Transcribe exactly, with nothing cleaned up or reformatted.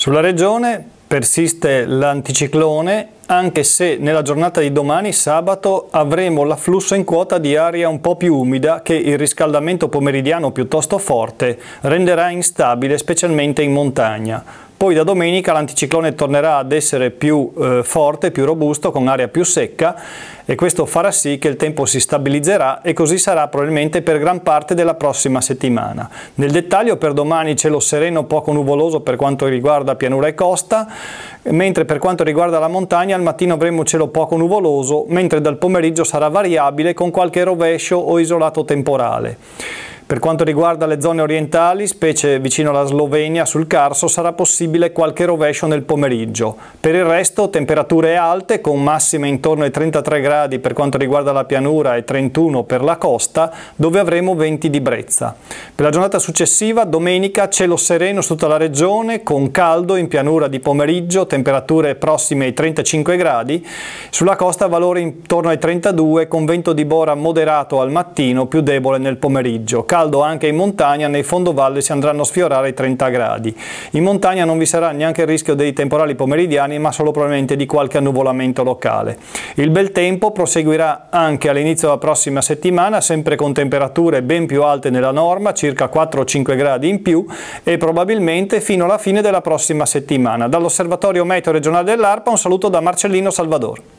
Sulla regione persiste l'anticiclone, anche se nella giornata di domani, sabato, avremo l'afflusso in quota di aria un po' più umida che il riscaldamento pomeridiano piuttosto forte renderà instabile, specialmente in montagna. Poi da domenica l'anticiclone tornerà ad essere più eh, forte, più robusto, con aria più secca, e questo farà sì che il tempo si stabilizzerà, e così sarà probabilmente per gran parte della prossima settimana. Nel dettaglio, per domani cielo sereno poco nuvoloso per quanto riguarda pianura e costa, mentre per quanto riguarda la montagna al mattino avremo cielo poco nuvoloso, mentre dal pomeriggio sarà variabile con qualche rovescio o isolato temporale. Per quanto riguarda le zone orientali, specie vicino alla Slovenia, sul Carso, sarà possibile qualche rovescio nel pomeriggio. Per il resto temperature alte, con massime intorno ai trentatré gradi per quanto riguarda la pianura e trentuno per la costa, dove avremo venti di brezza. Per la giornata successiva, domenica, cielo sereno su tutta la regione, con caldo in pianura di pomeriggio, temperature prossime ai trentacinque gradi, sulla costa valori intorno ai trentadue, con vento di bora moderato al mattino, più debole nel pomeriggio. Caldo anche in montagna, nei fondovalle si andranno a sfiorare i trenta gradi. In montagna non vi sarà neanche il rischio dei temporali pomeridiani, ma solo probabilmente di qualche annuvolamento locale. Il bel tempo proseguirà anche all'inizio della prossima settimana, sempre con temperature ben più alte nella norma, circa quattro o cinque gradi in più, e probabilmente fino alla fine della prossima settimana. Dall'Osservatorio Meteo Regionale dell'Arpa un saluto da Marcellino Salvador.